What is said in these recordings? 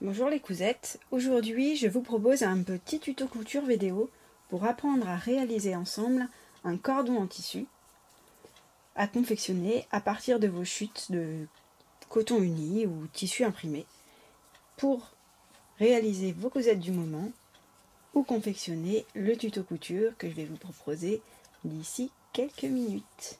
Bonjour les cousettes, aujourd'hui je vous propose un petit tuto couture vidéo pour apprendre à réaliser ensemble un cordon en tissu à confectionner à partir de vos chutes de coton uni ou tissu imprimé pour réaliser vos cousettes du moment ou confectionner le tuto couture que je vais vous proposer d'ici quelques minutes.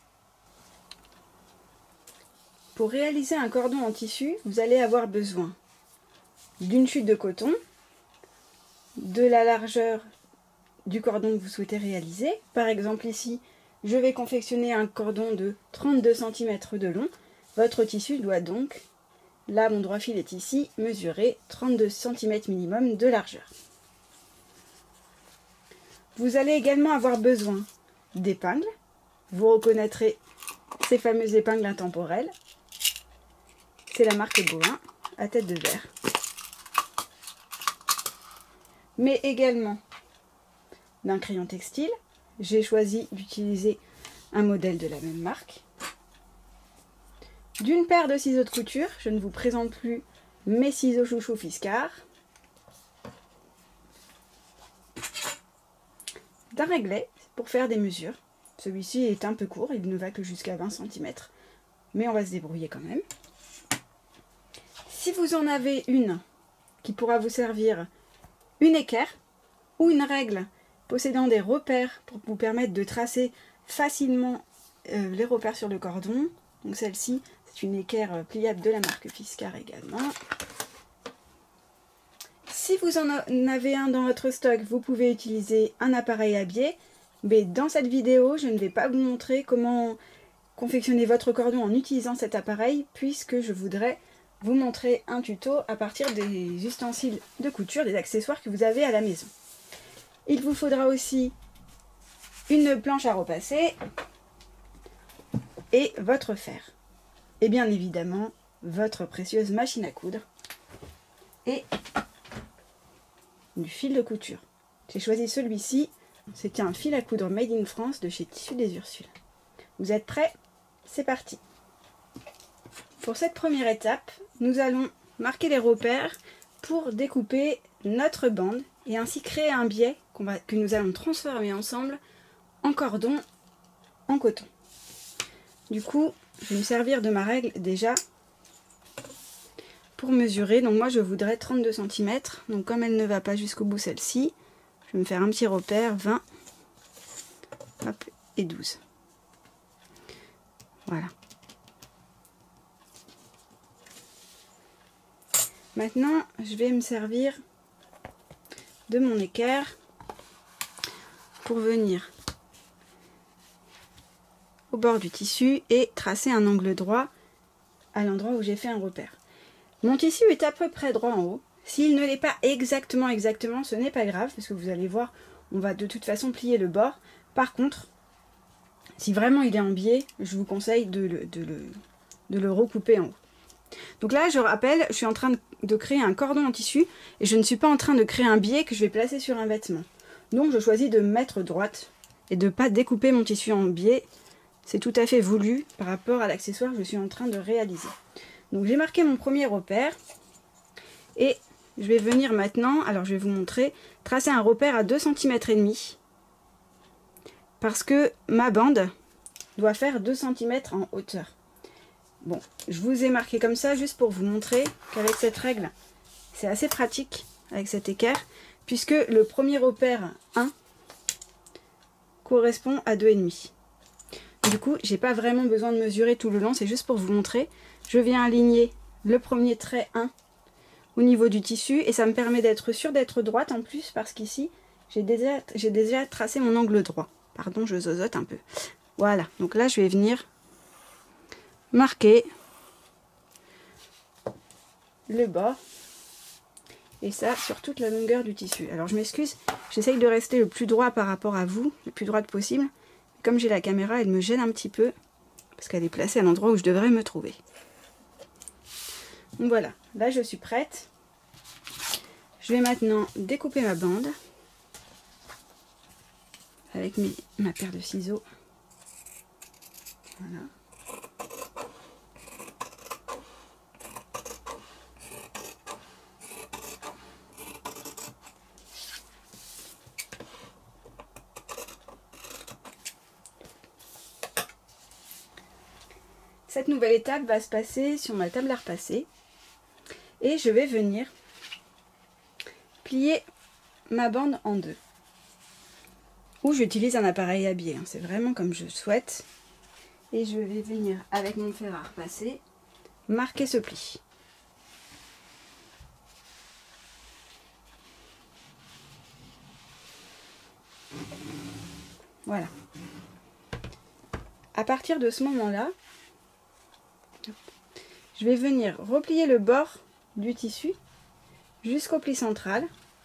Pour réaliser un cordon en tissu, vous allez avoir besoin d'une chute de coton, de la largeur du cordon que vous souhaitez réaliser. Par exemple ici, je vais confectionner un cordon de 32 cm de long. Votre tissu doit donc, là mon droit fil est ici, mesurer 32 cm minimum de largeur. Vous allez également avoir besoin d'épingles. Vous reconnaîtrez ces fameuses épingles intemporelles. C'est la marque Bohin à tête de verre. Mais également d'un crayon textile. J'ai choisi d'utiliser un modèle de la même marque. D'une paire de ciseaux de couture, je ne vous présente plus mes ciseaux chouchou Fiskars. D'un réglet pour faire des mesures. Celui-ci est un peu court, il ne va que jusqu'à 20 cm, mais on va se débrouiller quand même. Si vous en avez une qui pourra vous servir, une équerre ou une règle possédant des repères pour vous permettre de tracer facilement les repères sur le cordon. Donc celle-ci, c'est une équerre pliable de la marque Fiskars également. Si vous en avez un dans votre stock, vous pouvez utiliser un appareil à biais. Mais dans cette vidéo, je ne vais pas vous montrer comment confectionner votre cordon en utilisant cet appareil, puisque je voudrais vous montrer un tuto à partir des ustensiles de couture, des accessoires que vous avez à la maison. Il vous faudra aussi une planche à repasser et votre fer. Et bien évidemment, votre précieuse machine à coudre et du fil de couture. J'ai choisi celui-ci, c'est un fil à coudre Made in France de chez Tissus des Ursules. Vous êtes prêts? C'est parti! Pour cette première étape, nous allons marquer les repères pour découper notre bande et ainsi créer un biais que nous allons transformer ensemble en cordon en coton. Du coup, je vais me servir de ma règle déjà pour mesurer. Donc moi je voudrais 32 cm, donc comme elle ne va pas jusqu'au bout celle-ci, je vais me faire un petit repère 20 hop, et 12. Voilà. Maintenant, je vais me servir de mon équerre pour venir au bord du tissu et tracer un angle droit à l'endroit où j'ai fait un repère. Mon tissu est à peu près droit en haut. S'il ne l'est pas exactement, ce n'est pas grave, parce que vous allez voir, on va de toute façon plier le bord. Par contre, si vraiment il est en biais, je vous conseille de le recouper en haut. Donc là, je rappelle, je suis en train de créer un cordon en tissu et je ne suis pas en train de créer un biais que je vais placer sur un vêtement. Donc je choisis de me mettre droite et de ne pas découper mon tissu en biais. C'est tout à fait voulu par rapport à l'accessoire que je suis en train de réaliser. Donc j'ai marqué mon premier repère et je vais venir maintenant, alors je vais vous montrer, tracer un repère à 2,5 cm parce que ma bande doit faire 2 cm en hauteur. Bon, je vous ai marqué comme ça juste pour vous montrer qu'avec cette règle, c'est assez pratique avec cette équerre, puisque le premier repère 1 correspond à 2,5. Du coup, j'ai pas vraiment besoin de mesurer tout le long, c'est juste pour vous montrer. Je viens aligner le premier trait 1 au niveau du tissu et ça me permet d'être sûre d'être droite en plus parce qu'ici, j'ai déjà tracé mon angle droit. Pardon, je zozote un peu. Voilà, donc là, je vais venir marquer le bord et ça sur toute la longueur du tissu. Alors je m'excuse, j'essaye de rester le plus droit par rapport à vous, le plus droite possible. Comme j'ai la caméra, elle me gêne un petit peu parce qu'elle est placée à l'endroit où je devrais me trouver. Donc voilà, là je suis prête. Je vais maintenant découper ma bande avec ma paire de ciseaux. Voilà. cette nouvelle étape va se passer sur ma table à repasser. Et je vais venir plier ma bande en deux. Ou j'utilise un appareil à biais, hein, c'est vraiment comme je souhaite. Et je vais venir avec mon fer à repasser marquer ce pli. Voilà. À partir de ce moment-là, je vais venir replier le bord du tissu jusqu'au pli central.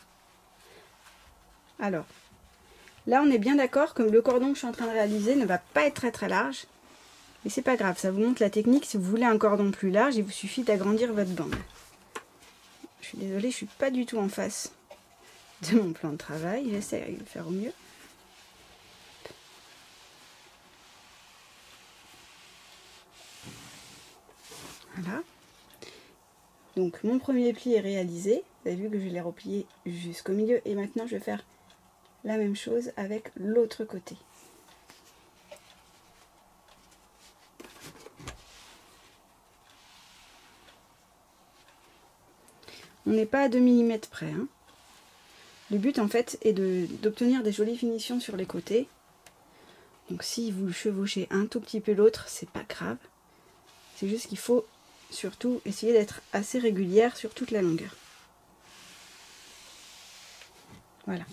Alors, là on est bien d'accord que le cordon que je suis en train de réaliser ne va pas être très large. Mais c'est pas grave, ça vous montre la technique. Si vous voulez un cordon plus large, il vous suffit d'agrandir votre bande. Je suis désolée, je suis pas du tout en face de mon plan de travail. J'essaie de le faire au mieux. Voilà. Donc mon premier pli est réalisé. Vous avez vu que je l'ai replié jusqu'au milieu. Et maintenant, je vais faire la même chose avec l'autre côté. On n'est pas à 2 mm près. Hein. Le but en fait est d'obtenir des jolies finitions sur les côtés. Donc si vous chevauchez un tout petit peu l'autre, c'est pas grave. C'est juste qu'il faut surtout essayer d'être assez régulière sur toute la longueur. Voilà.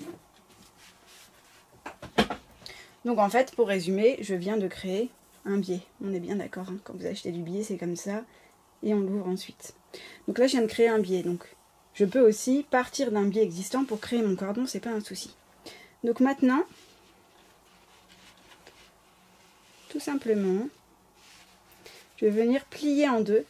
Donc en fait, pour résumer, je viens de créer un biais. On est bien d'accord, hein. Quand vous achetez du biais, c'est comme ça. Et on l'ouvre ensuite. Donc là, je viens de créer un biais. Donc je peux aussi partir d'un biais existant pour créer mon cordon, c'est pas un souci. Donc maintenant, tout simplement, je vais venir plier en deux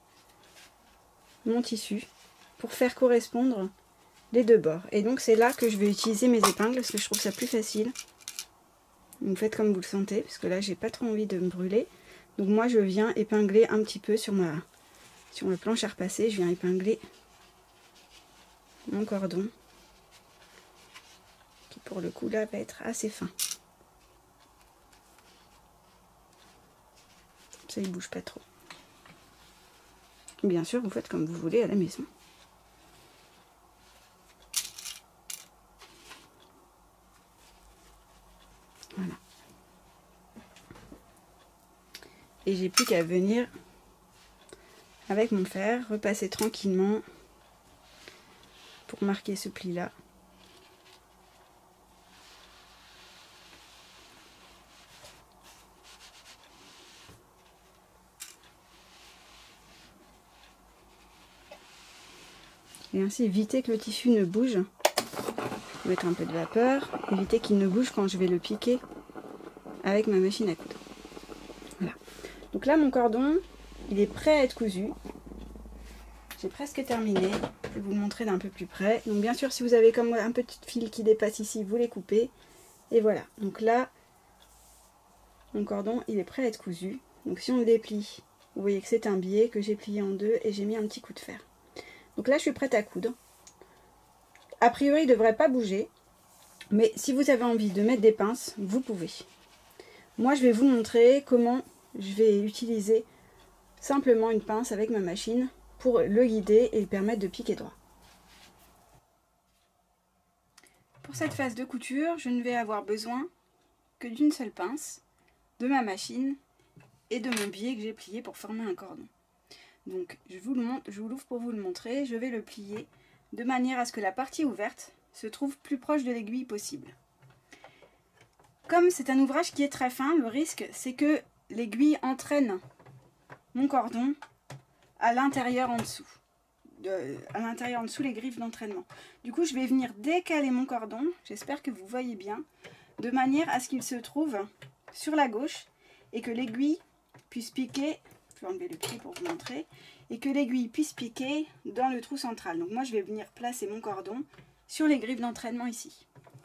mon tissu pour faire correspondre les deux bords. Et donc c'est là que je vais utiliser mes épingles parce que je trouve ça plus facile. Donc faites comme vous le sentez, parce que là j'ai pas trop envie de me brûler. Donc moi je viens épingler un petit peu sur le planche à repasser, je viens épingler mon cordon qui pour le coup là va être assez fin. Ça il bouge pas trop. Bien sûr vous faites comme vous voulez à la maison. Voilà. Et j'ai plus qu'à venir avec mon fer repasser tranquillement pour marquer ce pli là. Et ainsi éviter que le tissu ne bouge. Je vais mettre un peu de vapeur, éviter qu'il ne bouge quand je vais le piquer avec ma machine à coudre. Voilà. Donc là mon cordon, il est prêt à être cousu. J'ai presque terminé. Je vais vous le montrer d'un peu plus près. Donc bien sûr, si vous avez comme un petit fil qui dépasse ici, vous les coupez. Et voilà. Donc là, mon cordon, il est prêt à être cousu. Donc si on le déplie, vous voyez que c'est un biais que j'ai plié en deux et j'ai mis un petit coup de fer. Donc là, je suis prête à coudre. A priori, il ne devrait pas bouger. Mais si vous avez envie de mettre des pinces, vous pouvez. Moi, je vais vous montrer comment je vais utiliser simplement une pince avec ma machine pour le guider et lui permettre de piquer droit. Pour cette phase de couture, je ne vais avoir besoin que d'une seule pince, de ma machine et de mon biais que j'ai plié pour former un cordon. Donc je vous l'ouvre pour vous le montrer. Je vais le plier de manière à ce que la partie ouverte se trouve plus proche de l'aiguille possible. Comme c'est un ouvrage qui est très fin, le risque c'est que l'aiguille entraîne mon cordon à l'intérieur en dessous. À l'intérieur en dessous les griffes d'entraînement. Du coup je vais venir décaler mon cordon, j'espère que vous voyez bien, de manière à ce qu'il se trouve sur la gauche et que l'aiguille puisse piquer, je vais enlever le pied pour vous montrer, et que l'aiguille puisse piquer dans le trou central. Donc moi je vais venir placer mon cordon sur les griffes d'entraînement ici.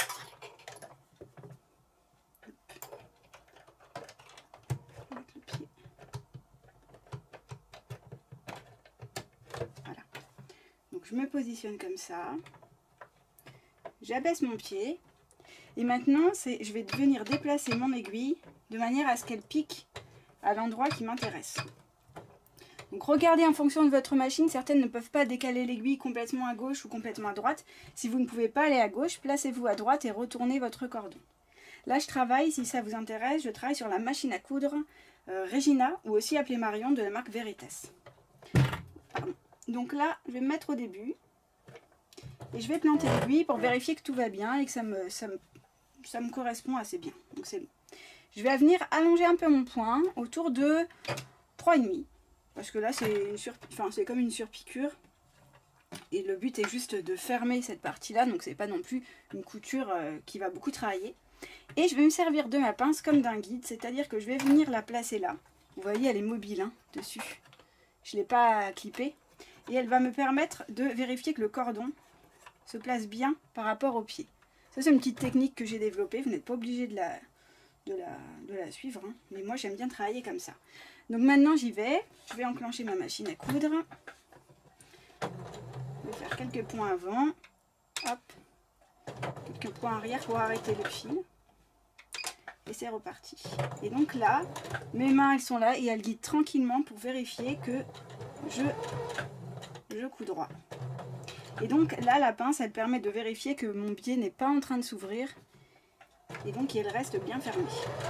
Je me positionne comme ça, j'abaisse mon pied et maintenant je vais venir déplacer mon aiguille de manière à ce qu'elle pique à l'endroit qui m'intéresse. Donc regardez en fonction de votre machine, certaines ne peuvent pas décaler l'aiguille complètement à gauche ou complètement à droite. Si vous ne pouvez pas aller à gauche, placez-vous à droite et retournez votre cordon. Là je travaille, si ça vous intéresse, je travaille sur la machine à coudre Regina, ou aussi appelée Marion, de la marque Veritas. Pardon. Donc là, je vais me mettre au début et je vais planter l'aiguille pour vérifier que tout va bien et que ça me correspond assez bien. Donc c'est bon. Je vais venir allonger un peu mon point autour de 3,5. Parce que là, c'est comme une surpiqûre. Et le but est juste de fermer cette partie-là. Donc, c'est pas non plus une couture qui va beaucoup travailler. Et je vais me servir de ma pince comme d'un guide. C'est-à-dire que je vais venir la placer là. Vous voyez, elle est mobile hein, dessus. Je ne l'ai pas clippée. Et elle va me permettre de vérifier que le cordon se place bien par rapport au pied. Ça, c'est une petite technique que j'ai développée. Vous n'êtes pas obligé de la suivre. Hein. Mais moi, j'aime bien travailler comme ça. Donc maintenant j'y vais, je vais enclencher ma machine à coudre. Je vais faire quelques points avant, hop, quelques points arrière pour arrêter le fil. Et c'est reparti. Et donc là, mes mains elles sont là et elles guident tranquillement pour vérifier que je couds droit. Et donc là la pince elle permet de vérifier que mon biais n'est pas en train de s'ouvrir et donc il reste bien fermé.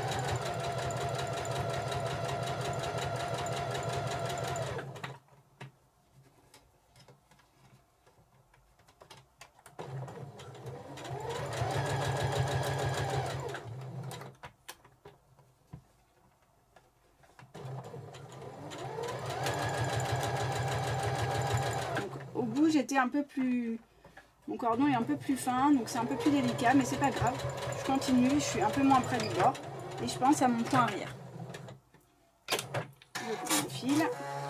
Au bout j'étais un peu plus... Mon cordon est un peu plus fin, donc c'est un peu plus délicat, mais c'est pas grave. Je continue, je suis un peu moins près du bord. Et je pense à mon point arrière. Je coupe mon fil.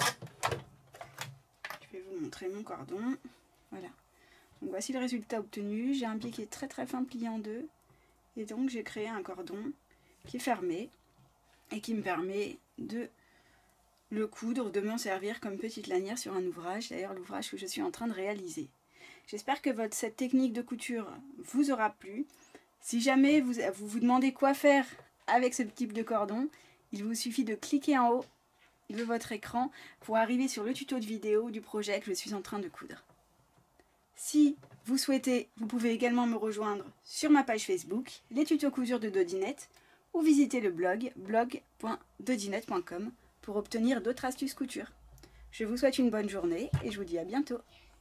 Je vais vous montrer mon cordon. Voilà. Donc voici le résultat obtenu. J'ai un biais qui est très très fin plié en deux. Et donc j'ai créé un cordon qui est fermé. Et qui me permet de le coudre, de m'en servir comme petite lanière sur un ouvrage. D'ailleurs l'ouvrage que je suis en train de réaliser. J'espère que cette technique de couture vous aura plu. Si jamais vous vous demandez quoi faire avec ce type de cordon, il vous suffit de cliquer en haut de votre écran pour arriver sur le tuto de vidéo du projet que je suis en train de coudre. Si vous souhaitez, vous pouvez également me rejoindre sur ma page Facebook, les tutos couture de Dodinette, ou visiter le blog blog.dodinette.com pour obtenir d'autres astuces couture. Je vous souhaite une bonne journée et je vous dis à bientôt.